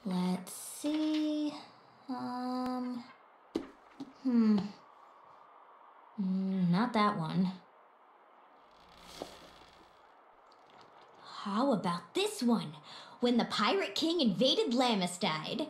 Let's see. Not that one. How about this one? When the Pirate King invaded Lamistide.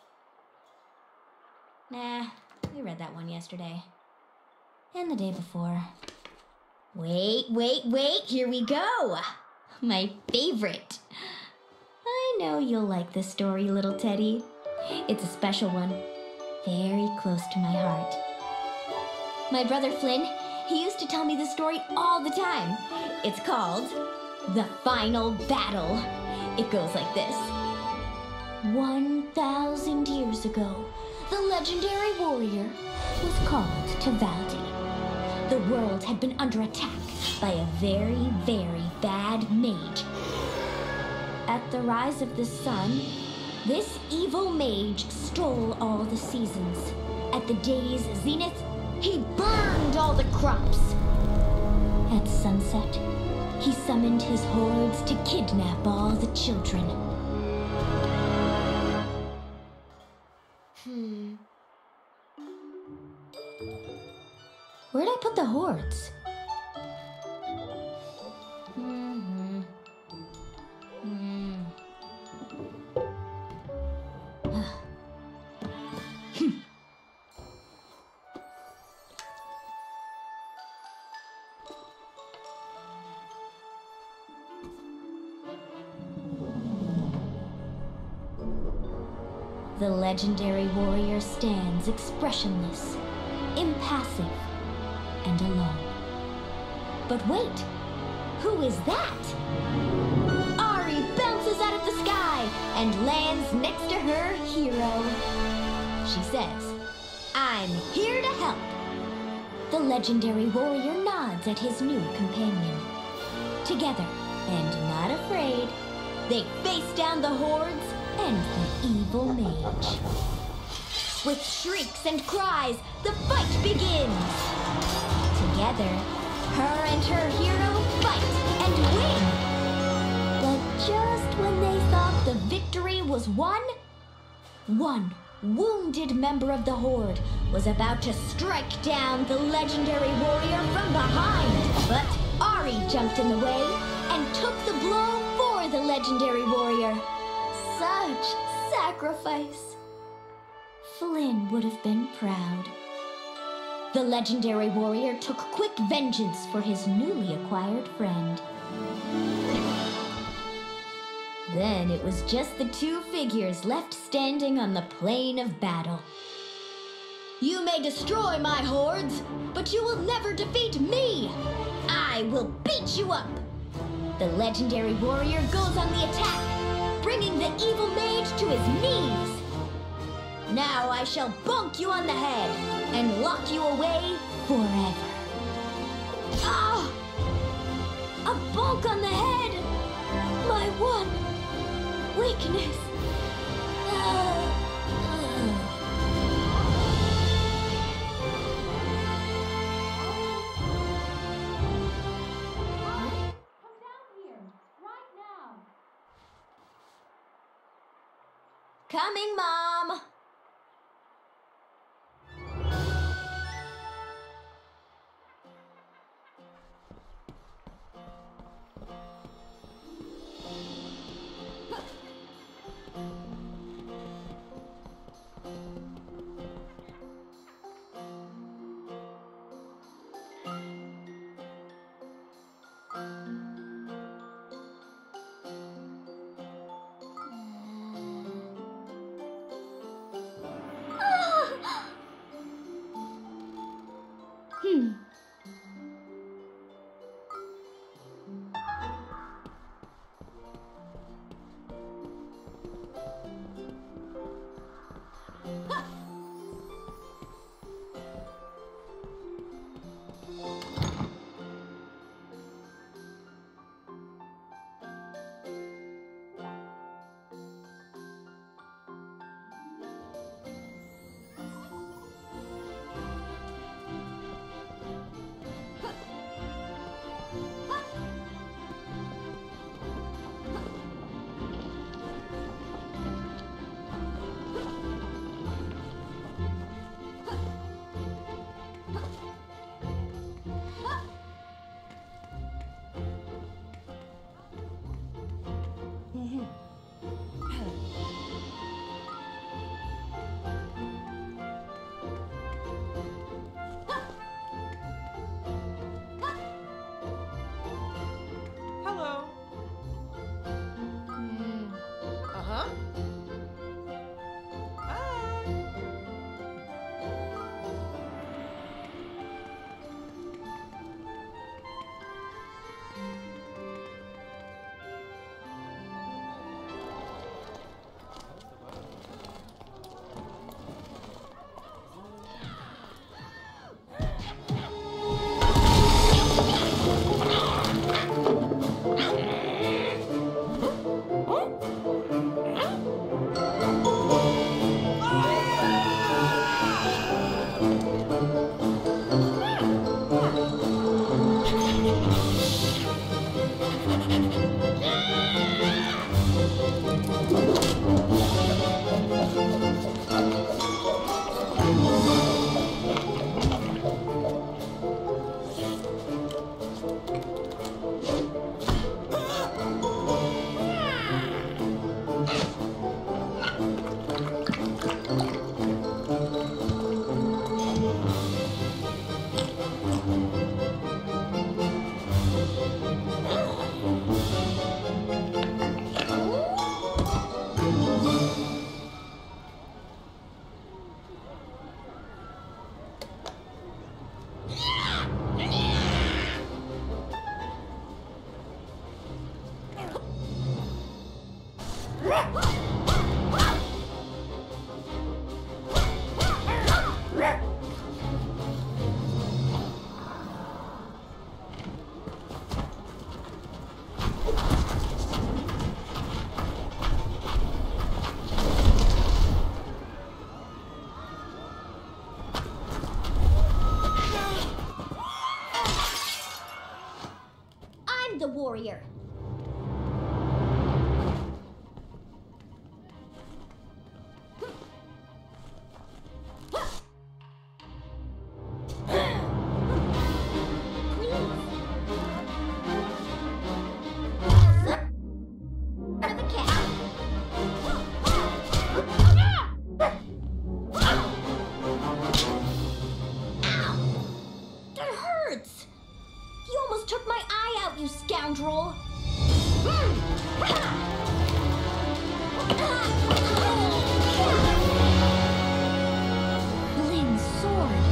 Nah, we read that one yesterday. And the day before. Wait, here we go! My favorite. I know you'll like this story, little Teddy. It's a special one, very close to my heart. My brother Flynn, he used to tell me this story all the time. It's called The Final Battle. It goes like this. 1,000 years ago, the legendary warrior was called to Valdi. The world had been under attack by a very, very bad mage. At the rise of the sun, this evil mage stole all the seasons. At the day's zenith, he burned all the crops. At sunset, he summoned his hordes to kidnap all the children. Where'd I put the hordes? The legendary warrior stands expressionless, impassive, and alone. But wait, who is that? Ari bounces out of the sky and lands next to her hero. She says, "I'm here to help." The legendary warrior nods at his new companion. Together, and not afraid, they face down the hordes and the evil mage. With shrieks and cries, the fight begins. Together, her and her hero fight and win. But just when they thought the victory was won, one wounded member of the horde was about to strike down the legendary warrior from behind. But Ari jumped in the way and took the blow for the legendary warrior. Such sacrifice. Flynn would have been proud. The legendary warrior took quick vengeance for his newly acquired friend. Then it was just the two figures left standing on the plain of battle. "You may destroy my hordes, but you will never defeat me! I will beat you up!" The legendary warrior goes on the attack, bringing the evil mage to his knees. "Now I shall bonk you on the head and lock you away forever." Ah! A bonk on the head! My one weakness. Come down here, right now. Coming, Mom! I'm the warrior. Took my eye out, you scoundrel! Flynn's sword.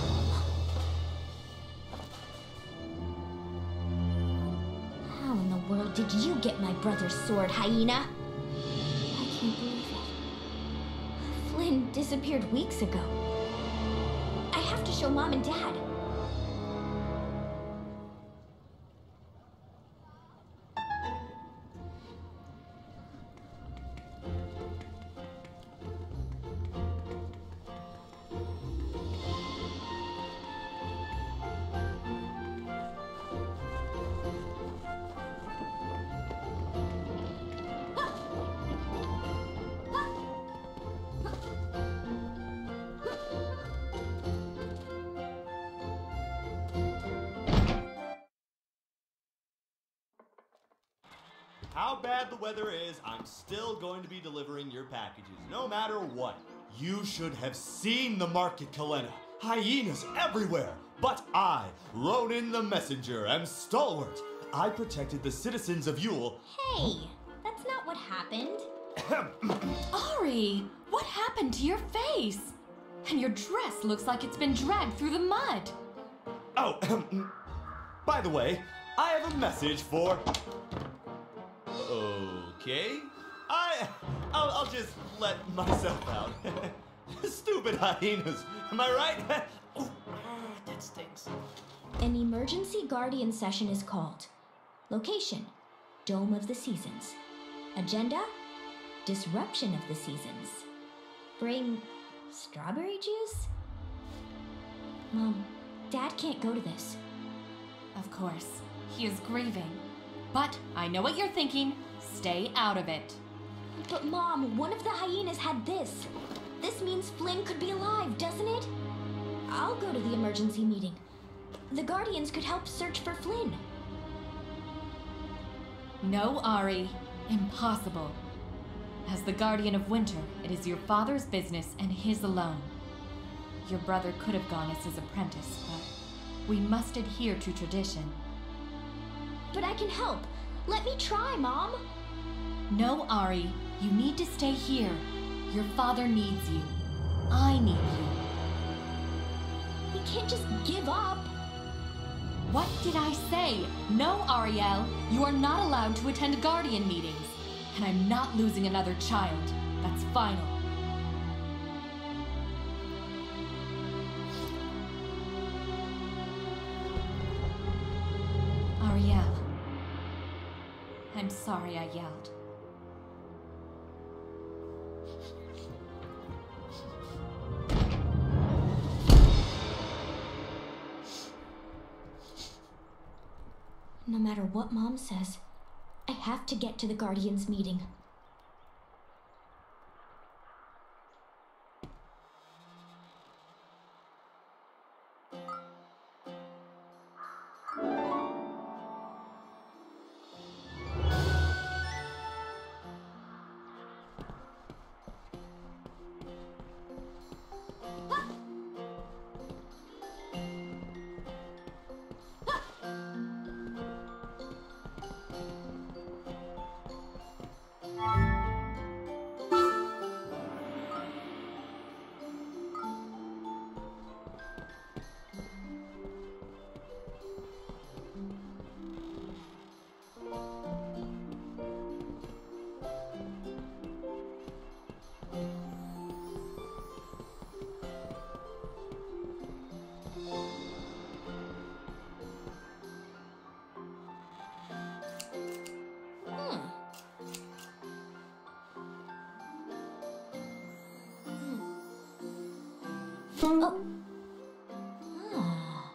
How in the world did you get my brother's sword, hyena? I can't believe it. Flynn disappeared weeks ago. I have to show Mom and Dad. How bad the weather is, I'm still going to be delivering your packages, no matter what. You should have seen the market, Kalena. Hyenas everywhere. But I, Ronan the Messenger, am stalwart. I protected the citizens of Yule. Hey, that's not what happened. Ari, what happened to your face? And your dress looks like it's been dragged through the mud. Oh, by the way, I have a message for... Okay, I'll just let myself out. Stupid hyenas, am I right? Oh, that stinks. An emergency guardian session is called. Location, Dome of the Seasons. Agenda, disruption of the seasons. Bring strawberry juice? Mom, Dad can't go to this. Of course, he is grieving. But I know what you're thinking. Stay out of it. But Mom, one of the hyenas had this. This means Flynn could be alive, doesn't it? I'll go to the emergency meeting. The Guardians could help search for Flynn. No, Ari. Impossible. As the Guardian of Winter, it is your father's business and his alone. Your brother could have gone as his apprentice, but we must adhere to tradition. But I can help. Let me try, Mom. No, Ari. You need to stay here. Your father needs you. I need you. We can't just give up. What did I say? No, Aryelle. You are not allowed to attend Guardian meetings. And I'm not losing another child. That's final. Aryelle. I'm sorry I yelled. No matter what Mom says, I have to get to the Guardians meeting. Oh. Ah.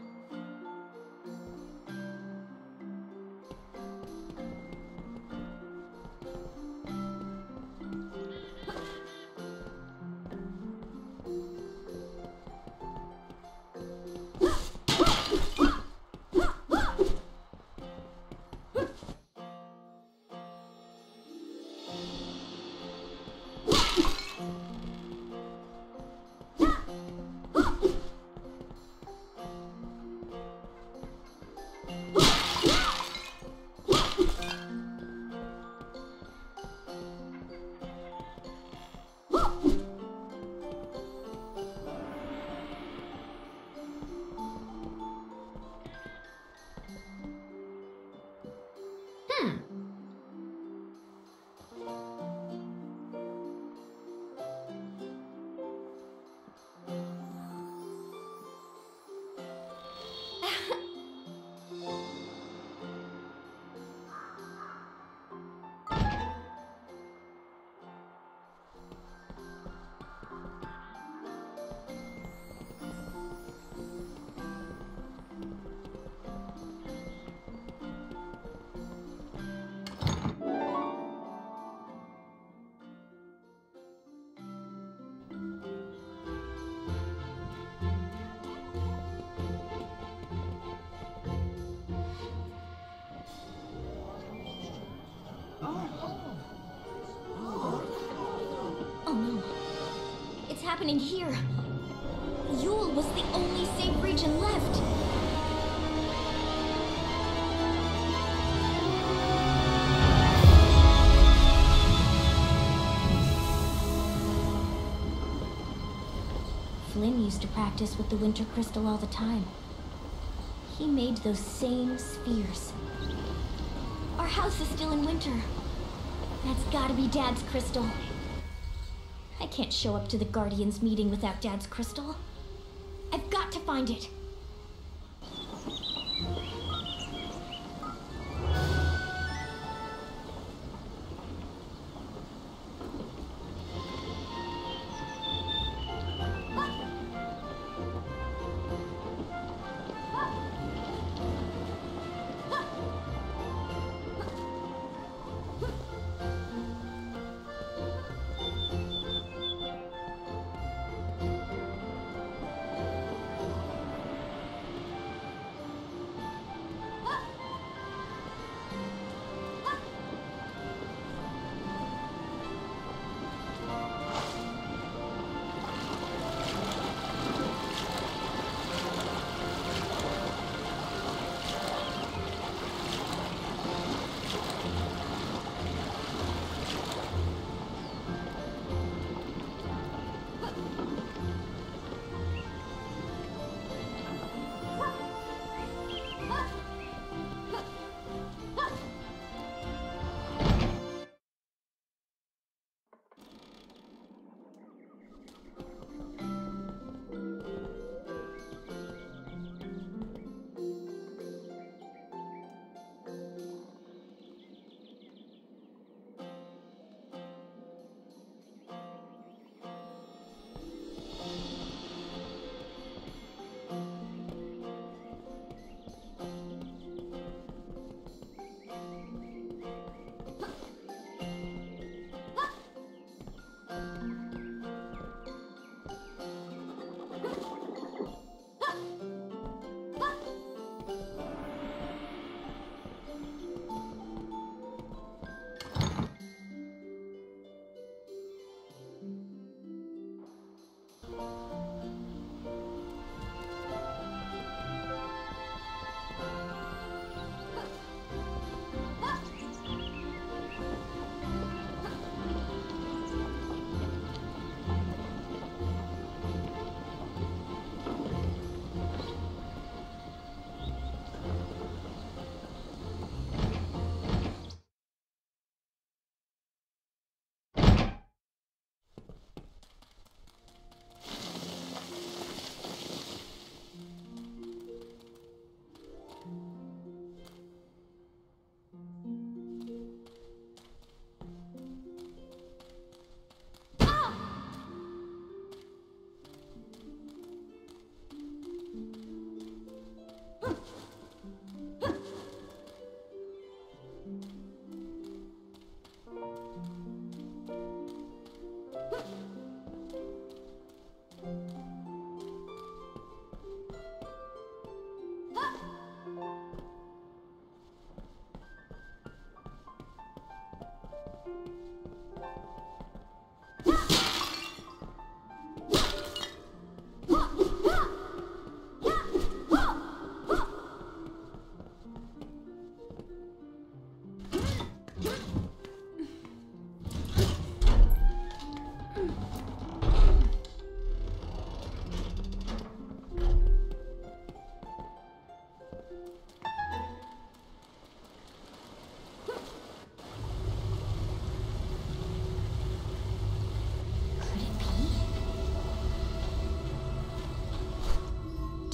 Oh no. It's happening here. Yule was the only safe region left. Flynn used to practice with the winter crystal all the time. He made those same spheres. Our house is still in winter. That's gotta be Dad's crystal. I can't show up to the Guardians meeting without Dad's crystal. I've got to find it.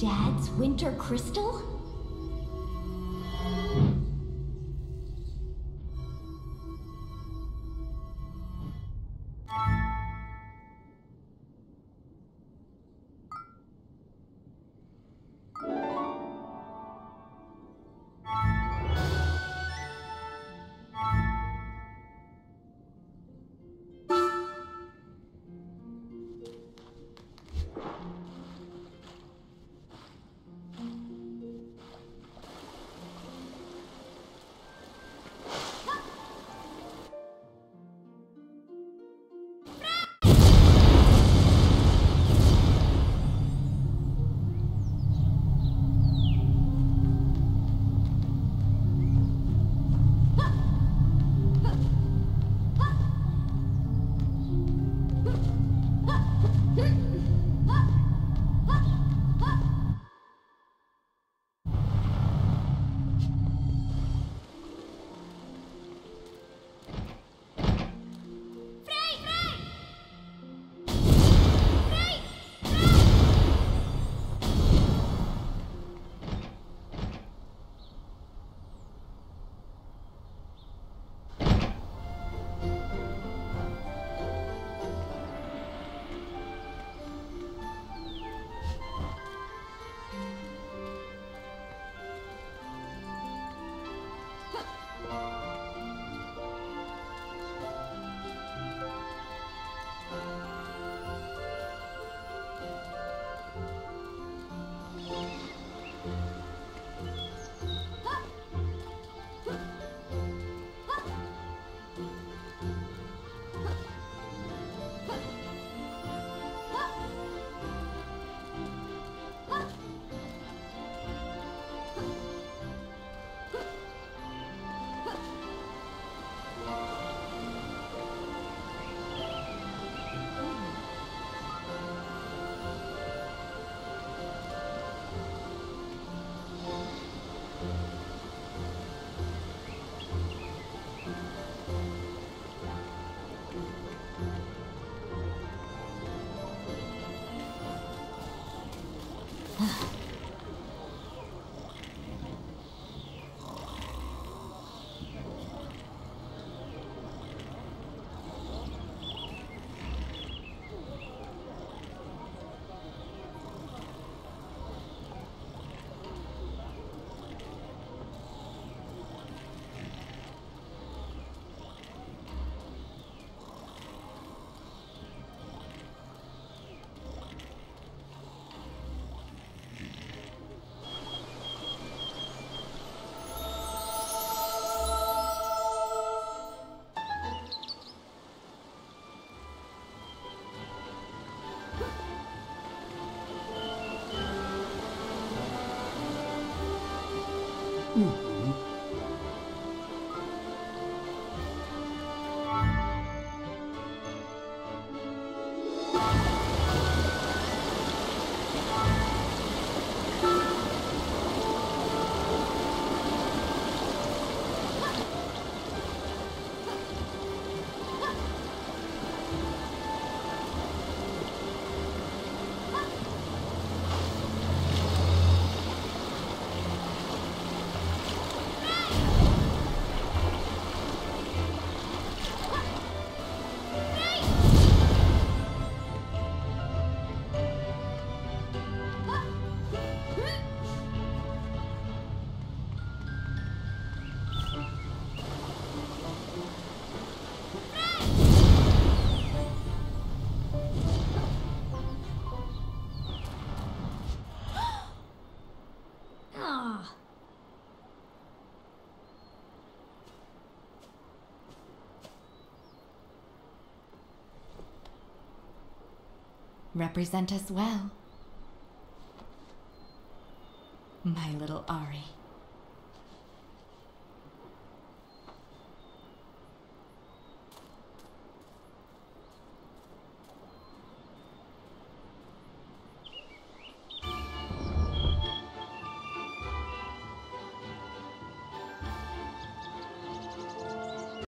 Dad's winter crystal? Represent us well, my little Ari.